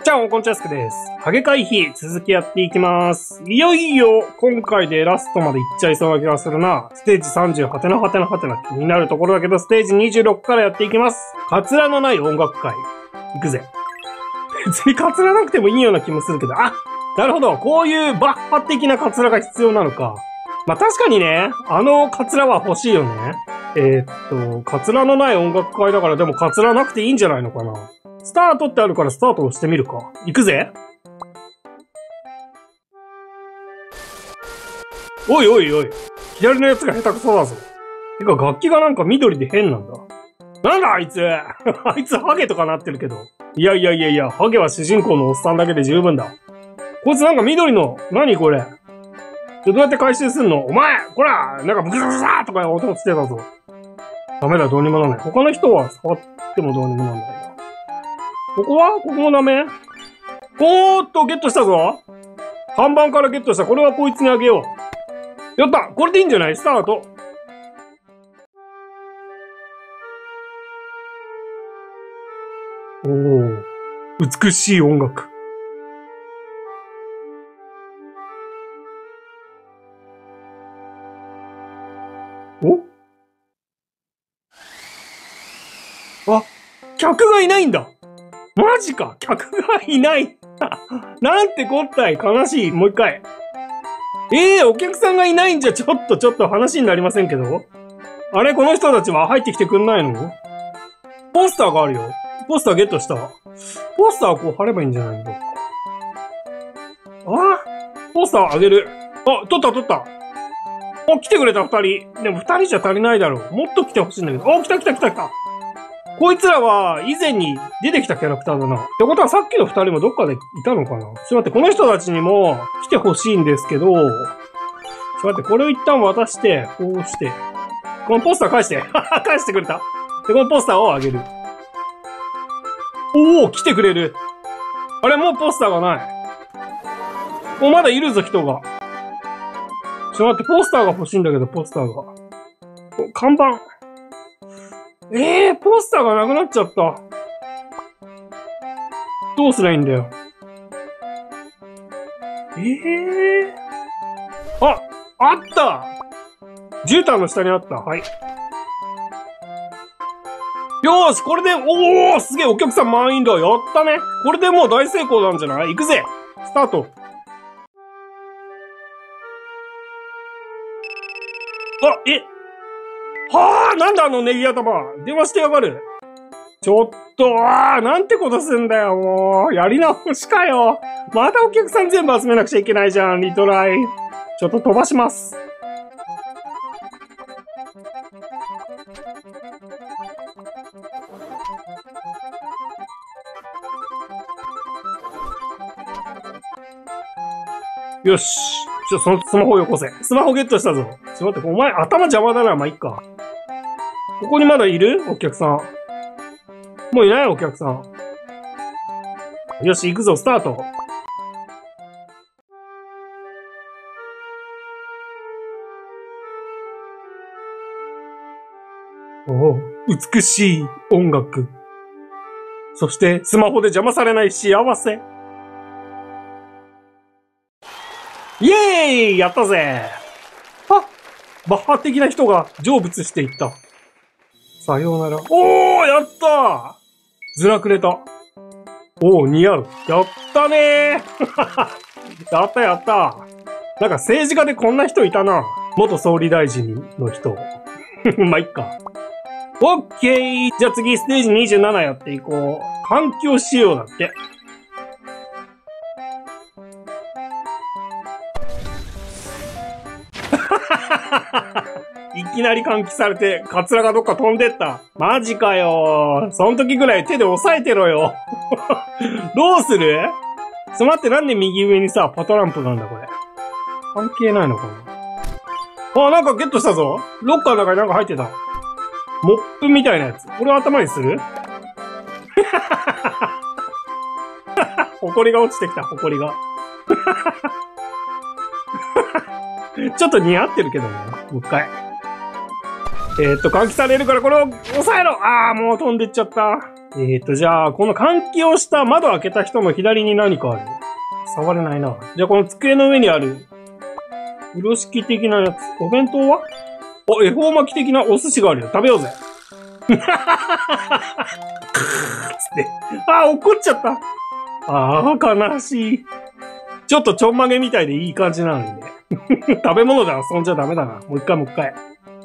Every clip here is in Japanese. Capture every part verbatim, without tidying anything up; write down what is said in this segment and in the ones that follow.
じゃあ、こんちゃすけです。ハゲ回避、続きやっていきます。いよいよ、今回でラストまでいっちゃいそうな気がするな。ステージさんじゅう、はてなはてなはてな気になるところだけど、ステージにじゅうろくからやっていきます。カツラのない音楽会。行くぜ。別にカツラなくてもいいような気もするけど、あ、なるほど。こういうバッハ的なカツラが必要なのか。まあ、確かにね、あのカツラは欲しいよね。えー、っと、カツラのない音楽会だから、でもカツラなくていいんじゃないのかな。スタートってあるからスタートをしてみるか。行くぜ。おいおいおい。左のやつが下手くそだぞ。てか楽器がなんか緑で変なんだ。なんだあいつあいつハゲとかなってるけど。いやいやいやいや、ハゲは主人公のおっさんだけで十分だ。こいつなんか緑の、何これ。どうやって回収すんの？お前こらなんかブクブクブクとか音がつってたぞ。ダメだ、どうにもなんない。他の人は触ってもどうにもなんないな。ここはここもダメ？おーっと、ゲットしたぞ。看板からゲットした。これはこいつにあげよう。やった！これでいいんじゃない？スタート。おー。美しい音楽。お？あ、客がいないんだ。マジか！客がいないなんてこったい！悲しい。もう一回。ええー、お客さんがいないんじゃ、ちょっとちょっと話になりませんけど。あれこの人たちは入ってきてくんないの？ポスターがあるよ。ポスターゲットした。ポスターをこう貼ればいいんじゃないの？ああポスターあげる。あ、取った取った。あ、来てくれた二人。でも二人じゃ足りないだろう。もっと来てほしいんだけど。あ、来た来た来た来た。こいつらは以前に出てきたキャラクターだな。ってことはさっきの二人もどっかでいたのかな？ちょっと待って、この人たちにも来てほしいんですけど、ちょっと待って、これを一旦渡して、こうして、このポスター返して。返してくれた。で、このポスターをあげる。おお、来てくれる。あれ、もうポスターがない。お、まだいるぞ、人が。ちょっと待って、ポスターが欲しいんだけど、ポスターが。看板。ええー、ポスターがなくなっちゃった。どうすりゃいいんだよ。ええー。あ、あった絨毯の下にあった。はい。よーし、これで、おーすげえ、お客さん満員だ。やったね。これでもう大成功なんじゃない？行くぜ。スタート。あ、えはあ、なんだあのネギ頭。電話してやがる。ちょっと、ああ、なんてことすんだよ、もう。やり直しかよ。またお客さん全部集めなくちゃいけないじゃん、リトライ。ちょっと飛ばします。よし。ちょ、そのスマホよこせ。スマホゲットしたぞ。ちょっと待って、お前頭邪魔だな。まあ、いっか。ここにまだいる？お客さん。もういないお客さん。よし、行くぞ、スタート。おお、美しい音楽。そして、スマホで邪魔されない幸せ。イエーイ！やったぜ！あ！バッハ的な人が成仏していった。さようなら。おー！やったー！ずらくれた。おー、似合う。やったねーやったやった。なんか政治家でこんな人いたな。元総理大臣の人。まあ、いっか。オッケー。じゃあ次、ステージにじゅうななやっていこう。環境仕様だって。いきなり換気されて、カツラがどっか飛んでった。マジかよ。その時ぐらい手で押さえてろよ。どうする？ちょっと待って、なんで右上にさ、パトランプなんだ、これ。関係ないのかな？あ、なんかゲットしたぞ。ロッカーの中になんか入ってた。モップみたいなやつ。これを頭にする？ホコリが落ちてきた、ホコリが。ちょっと似合ってるけどね。もう一回。えー、っと、換気されるからこれを押さえろ！あー、もう飛んでっちゃった。 えーと、じゃあ、この換気をした窓を開けた人の左に何かある？触れないな。じゃあ、この机の上にある、風呂敷的なやつ。お弁当は？お、恵方巻き的なお寿司があるよ。食べようぜ。つって。あー、怒っちゃった。あー、悲しい。ちょっとちょんまげみたいでいい感じなのにね。食べ物で遊んじゃダメだな。もう一回もう一回。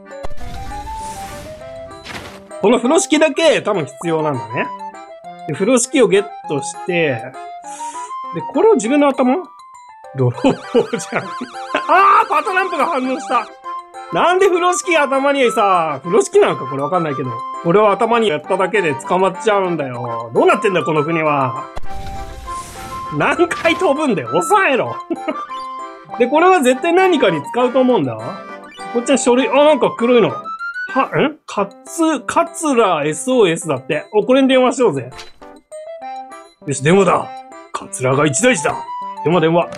この風呂敷だけ多分必要なんだね。で、風呂敷をゲットして、で、これを自分の頭？泥棒じゃん。あー、パトランプが反応した。なんで風呂敷頭にさ、風呂敷なのかこれわかんないけど、これを頭にやっただけで捕まっちゃうんだよ。どうなってんだよ、この国は。何回飛ぶんだよ、抑えろ。で、これは絶対何かに使うと思うんだ。こっちは書類、あ、なんか黒いの。は、んかつ、かつら エスオーエス だって。お、これに電話しようぜ。よし、電話だ。かつらが一大事だ。電話電話。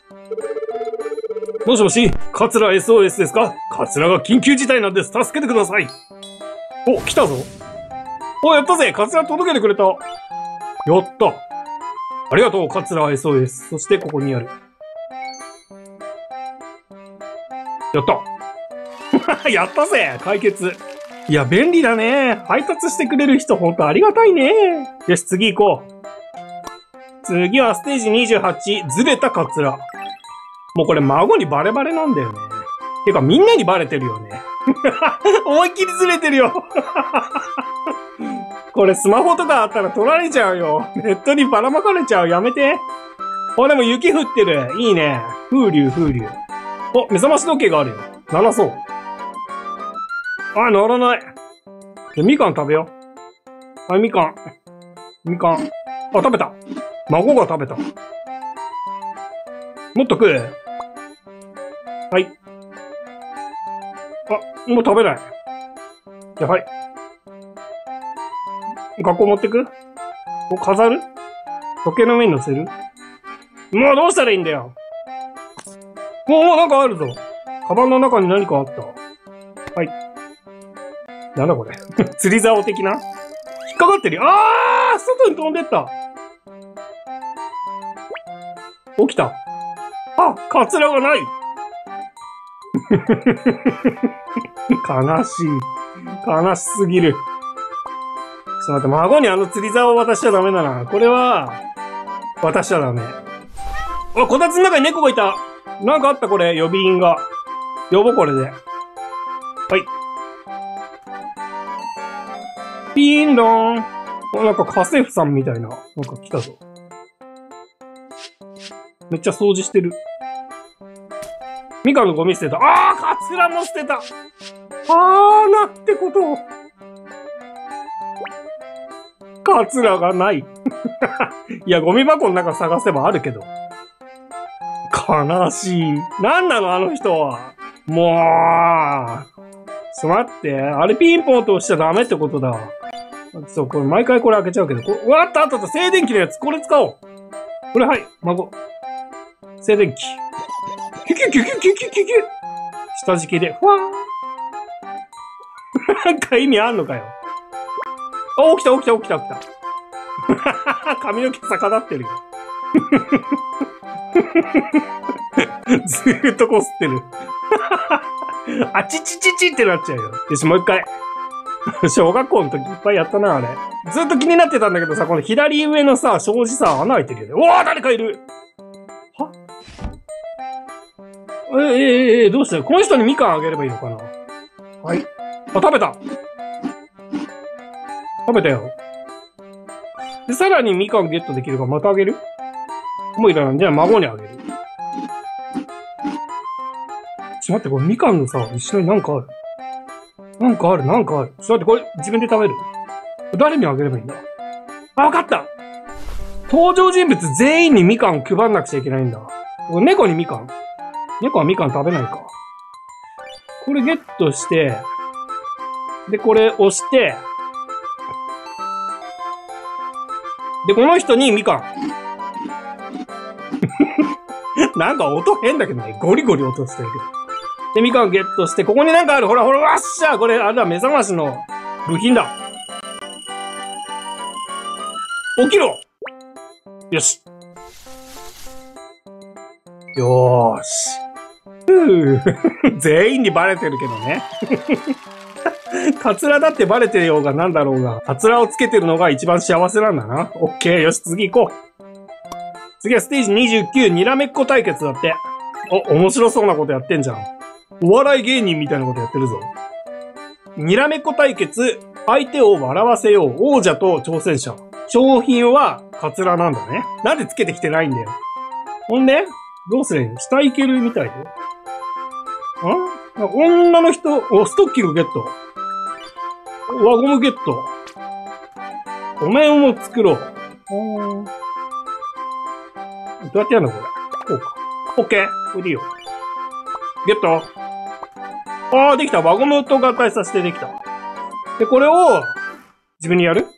もしもし、かつら エスオーエス ですか？かつらが緊急事態なんです。助けてください。お、来たぞ。お、やったぜ。かつら届けてくれた。やった。ありがとう、かつら エスオーエス。そして、ここにある。やった。やったぜ。解決。いや、便利だね。配達してくれる人ほんとありがたいね。よし、次行こう。次はステージにじゅうはち、ずれたカツラ。もうこれ孫にバレバレなんだよね。てかみんなにバレてるよね。思いっきりずれてるよ。これスマホとかあったら取られちゃうよ。ネットにばらまかれちゃう。やめて。あ、でも雪降ってる。いいね。風流風流。お、目覚まし時計があるよ。鳴らそう。あ、鳴らない。じゃ、みかん食べよう。はい、みかん。みかん。あ、食べた。孫が食べた。もっと食え。はい。あ、もう食べない。じゃ、はい。学校持ってく？お、飾る？時計の上に乗せる？もうどうしたらいいんだよ。もう、もうなんかあるぞ。カバンの中に何かあった。はい。なんだこれ。釣り竿的な？引っかかってるよ。あー！外に飛んでった。起きた。あ、カツラがない。悲しい。悲しすぎる。ちょっと待って、孫にあの釣り竿を渡しちゃダメだな。これは、渡しちゃダメ。あ、こたつの中に猫がいた。なんかあったこれ、呼び鈴が。呼ぼうこれで。はい。ピーンローン。あ、なんか家政婦さんみたいな。なんか来たぞ。めっちゃ掃除してる。みかんのゴミ捨てた。あー、カツラも捨てた。あー、なんてことを。カツラがない。いや、ゴミ箱の中探せばあるけど。悲しい。なんなのあの人は。もう。ちょっと待って。あれピンポンと押しちゃダメってことだ。そう、これ毎回これ開けちゃうけど。こうわあったあったあった。静電気のやつ。これ使おう。これはい。孫。静電気。キュキュキュキュキュキュキュキュ。下敷きで。ふわー。なんか意味あんのかよ。あ、起きた起きた起きた起きた。髪の毛逆立ってるよ。ずーっとこすってる。あちちちちってなっちゃうよ。よし、もう一回。小学校の時いっぱいやったな、あれ。ずっと気になってたんだけどさ、この左上のさ、障子さ、穴開いてるよね。おー、誰かいる！は？えええええ、どうしたよ？この人にみかんあげればいいのかな？はい。あ、食べた！食べたよ。で、さらにみかんゲットできるからまたあげる？もういらない。じゃあ孫にあげる。ちょっと待って、これみかんのさ、後ろになんかある。なんかある、なんかある。ちょっと待って、これ自分で食べる。誰にあげればいいんだ？あ、わかった！登場人物全員にみかんを配んなくちゃいけないんだ。これ猫にみかん。猫はみかん食べないか。これゲットして、で、これ押して、で、この人にみかん。なんか音変だけどね。ゴリゴリ音してるけど。で、みかんゲットして、ここになんかある。ほらほら、わっしゃー！これ、あれだ、目覚ましの部品だ。 起きろ。よし。よーし。ふぅ。全員にバレてるけどね。カツラだってバレてようがなんだろうが、カツラをつけてるのが一番幸せなんだな。オッケー。よし、次行こう。次はステージにじゅうきゅう、にらめっこ対決だって。お、面白そうなことやってんじゃん。お笑い芸人みたいなことやってるぞ。にらめっこ対決、相手を笑わせよう。王者と挑戦者。商品はカツラなんだね。なんでつけてきてないんだよ。ほんでどうすりゃいいの？下行けるみたいで。ん？女の人、お、ストッキングゲット。輪ゴムゲット。お面を作ろう。どうやってやるのこれ。こうか。オッケー。これでいいよ。ゲット。あー、できた。輪ゴムと合体させてできた。で、これを、自分にやる？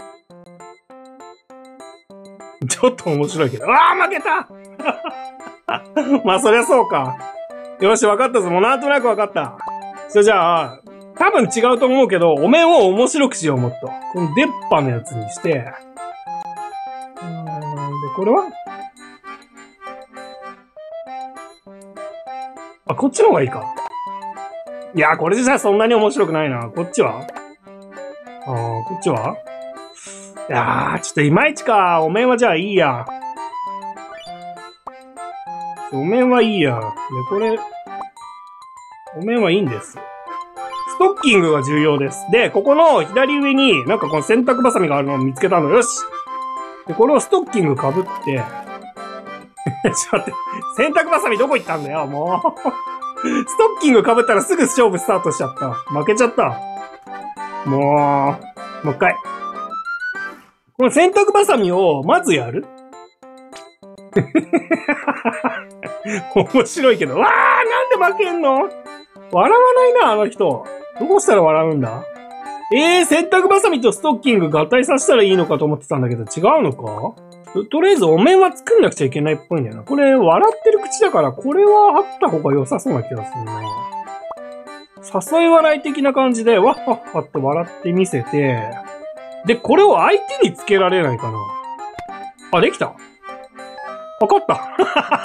ちょっと面白いけど。あー、負けたまあ、そりゃそうか。よし、わかったぞ。もうなんとなくわかった。それじゃあ、多分違うと思うけど、お面を面白くしよう、もっと。この出っ歯のやつにして。うーん、で、これはあ、こっちの方がいいか。いや、これじゃそんなに面白くないな。こっちはあー、こっちはいやー、ちょっといまいちか。お面はじゃあいいや。お面はいいや。で、これ、お面はいいんです。ストッキングが重要です。で、ここの左上になんかこの洗濯バサミがあるのを見つけたの。よし。で、これをストッキング被って、ちょっと待って、洗濯バサミどこ行ったんだよ、もう。ストッキング被ったらすぐ勝負スタートしちゃった。負けちゃった。もう、もう一回。この洗濯バサミをまずやる面白いけど。わー、なんで負けんの？笑わないな、あの人。どうしたら笑うんだ？えー、洗濯バサミとストッキング合体させたらいいのかと思ってたんだけど、違うのか？ と, とりあえずお面は作んなくちゃいけないっぽいんだよな。これ、笑ってる口だから、これはあった方が良さそうな気がするな。誘い笑い的な感じで、わっはっはって笑ってみせて、で、これを相手につけられないかな。あ、できた。あ、勝った。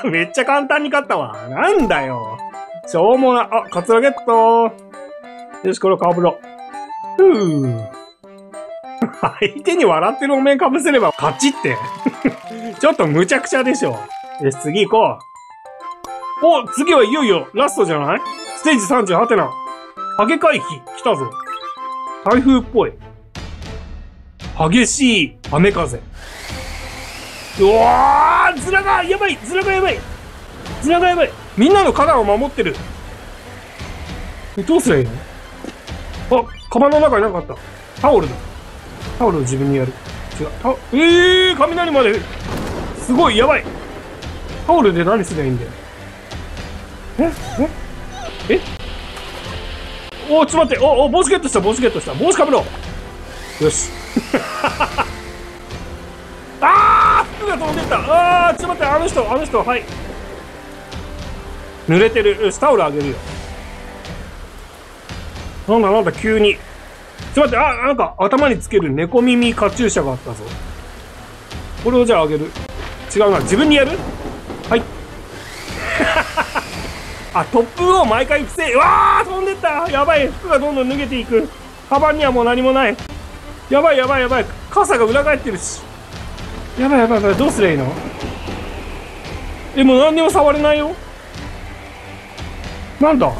めっちゃ簡単に勝ったわ。なんだよ。しょうもな。あ、カツラゲット。よし、これをかぶろう。ふぅ。相手に笑ってるお面かぶせれば勝ちって。ちょっと無茶苦茶でしょ。よし、次行こう。お、次はいよいよラストじゃない？ステージさんじゅうはてな。ハゲ回避。来たぞ。台風っぽい。激しい雨風。うわー、ズラがやばい、ズラがやばい、ズラがやばい。みんなの花壇を守ってる。え、どうすりゃいいの？あ、カバンの中になんかあった。タオルだ。タオルを自分にやる。違う。タえー、雷まで。すごい、やばい。タオルで何すりゃいいんだよ。えええおー、ちょっと待って。お、お、帽子ゲットした、帽子ゲットした。帽子かぶろう。よし。あー、服が飛んでった。あー、ちょっと待って、あの人、あの人、はい。濡れてる。よし、タオルあげるよ。なんだなんだ、急に。ちょっと待って、あ、なんか頭につける猫耳カチューシャがあったぞ。これをじゃああげる。違うな、自分にやる？はい。あ、突風を毎回防い、うわー、飛んでった。やばい、服がどんどん脱げていく。カバンにはもう何もない。やばいやばいやばい、傘が裏返ってるし。やばいやばいやばい、どうすりゃいいの？え、もう何にも触れないよ。なんだ？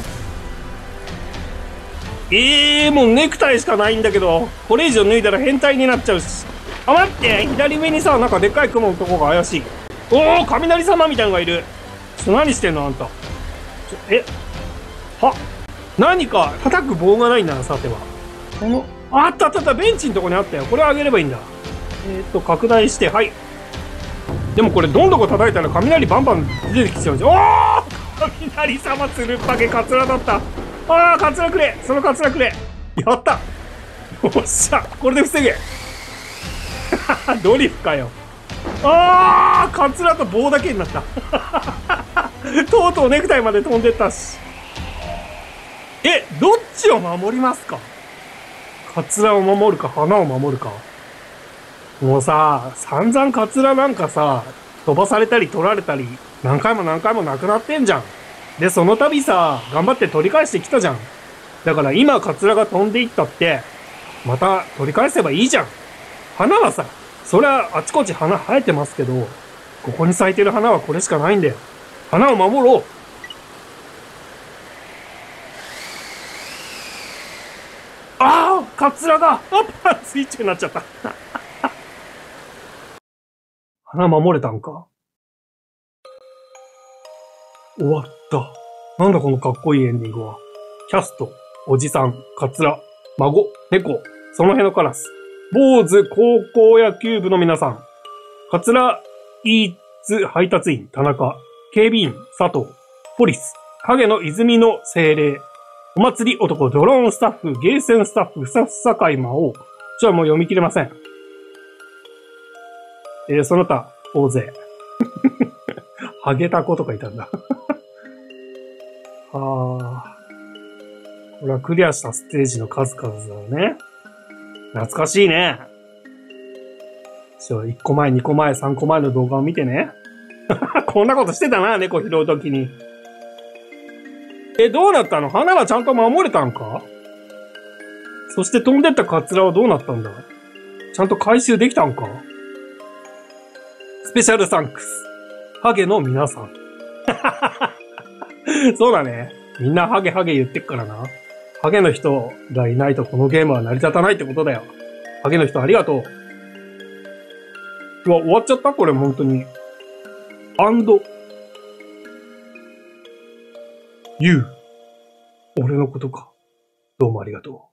えー、もうネクタイしかないんだけど、これ以上脱いだら変態になっちゃうし。あ、待って、左上にさ、なんかでっかい雲のとこが怪しい。おお、雷様みたいなのがいる。ちょっと何してんのあんた。ちょえは何か叩く棒がないんだな、さては。この、あったあったあった、ベンチのとこにあったよ。これあげればいいんだ。えー、っと、拡大して、はい。でもこれ、どんどこ叩いたら雷バンバン出てきちゃうじゃん。おー、雷様つるっぱげカツラだった。あー、カツラくれ、そのカツラくれ。やった。よっしゃ、これで防げ。ドリフかよ。あー、カツラと棒だけになった。とうとうネクタイまで飛んでったし。え、どっちを守りますか？カツラを守るか、花を守るか。 もうさ、散々カツラなんかさ、飛ばされたり取られたり、何回も何回もなくなってんじゃん。で、その度さ、頑張って取り返してきたじゃん。だから今カツラが飛んでいったって、また取り返せばいいじゃん。花はさ、そりゃあちこち花生えてますけど、ここに咲いてる花はこれしかないんだよ。花を守ろう。ああ、カツラが、あ、パンツ一丁になっちゃった。花守れたんか。終わった。なんだこのかっこいいエンディングは。キャスト、おじさん、カツラ、孫、猫、その辺のカラス、坊主高校野球部の皆さん、カツラ、イーツ配達員、田中、警備員、佐藤、ポリス、ハゲの泉の精霊、お祭り男、ドローンスタッフ、ゲーセンスタッフ、ふさふさ界魔王。ちょ、もう読み切れません。えー、その他、大勢。ハゲタコとかいたんだ。はあ。これはクリアしたステージの数々だね。懐かしいね。ちょ、いっこまえ、にこまえ、さんこまえの動画を見てね。こんなことしてたな、猫拾うときに。え、どうなったの？花はちゃんと守れたんか？そして飛んでったカツラはどうなったんだ？ちゃんと回収できたんか？スペシャルサンクス。ハゲの皆さん。そうだね。みんなハゲハゲ言ってっからな。ハゲの人がいないとこのゲームは成り立たないってことだよ。ハゲの人ありがとう。うわ、終わっちゃった？これ本当に。アンド。You。俺のことか。どうもありがと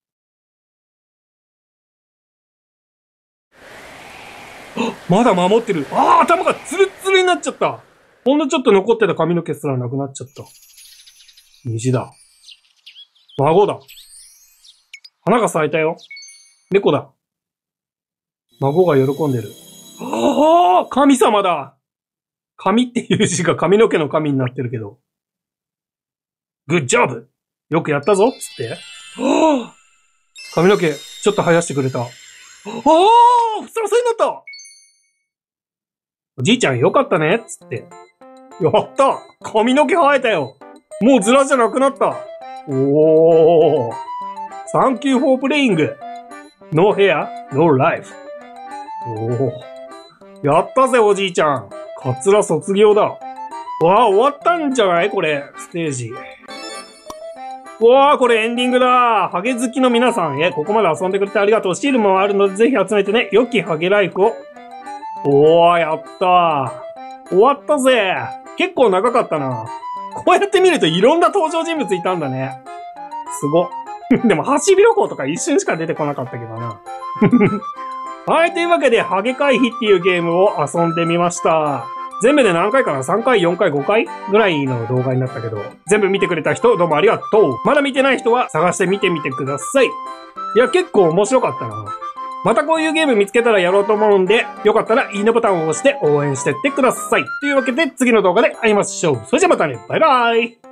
う。まだ守ってる。ああ、頭がツルッツルになっちゃった。ほんのちょっと残ってた髪の毛すらなくなっちゃった。虹だ。孫だ。花が咲いたよ。猫だ。孫が喜んでる。ああ、神様だ。髪っていう字が髪の毛の神になってるけど。グッジョブ！よくやったぞつって。はあ、髪の毛、ちょっと生やしてくれた。ああ、ふさふさになった。おじいちゃんよかったねつって。やった！髪の毛生えたよ。もうズラじゃなくなった。おー。サンキューフォープレイング。ノーヘア、ノーライフ。おー。やったぜおじいちゃん。カツラ卒業だ。わあ、終わったんじゃないこれ、ステージ。わあ、これエンディングだ。ハゲ好きの皆さんへ、ここまで遊んでくれてありがとう。シールもあるのでぜひ集めてね。良きハゲライフを。おー、やったー。終わったぜ。結構長かったな。こうやって見るといろんな登場人物いたんだね。すご。でも、ハシビロコウとか一瞬しか出てこなかったけどな。はい、というわけで、ハゲ回避っていうゲームを遊んでみました。全部で何回かな ?さん 回、よんかい、ごかいぐらいの動画になったけど、全部見てくれた人どうもありがとう。まだ見てない人は探して見てみてください。いや、結構面白かったな。またこういうゲーム見つけたらやろうと思うんで、よかったらいいねボタンを押して応援してってください。というわけで次の動画で会いましょう。それじゃまたね。バイバイ。